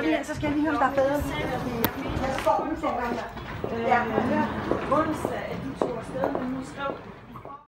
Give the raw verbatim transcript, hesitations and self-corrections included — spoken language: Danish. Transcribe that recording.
lige, så skal jeg lige høre, om der er bedre. Jeg står med fingeren her. Ja, onsdag, at du tog afsted, men nu skrev